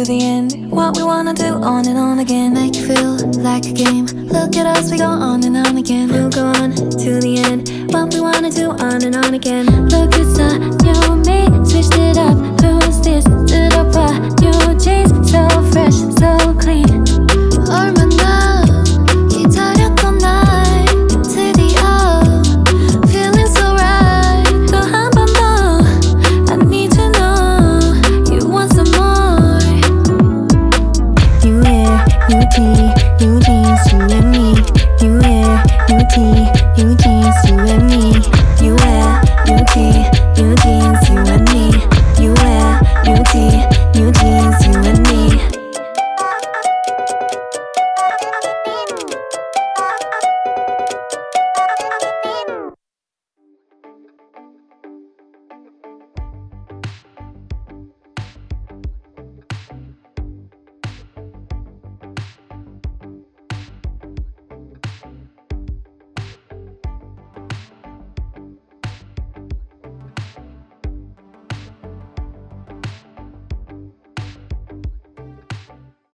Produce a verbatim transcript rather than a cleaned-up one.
the end. What we wanna do on and on again. Make you feel like a game. Look at us, we go on and on again. We'll go on to the end. What we wanna do on and on again. Look, it's a new me, switched it up. Who's this? Did up a new jeans, so fresh, so clean.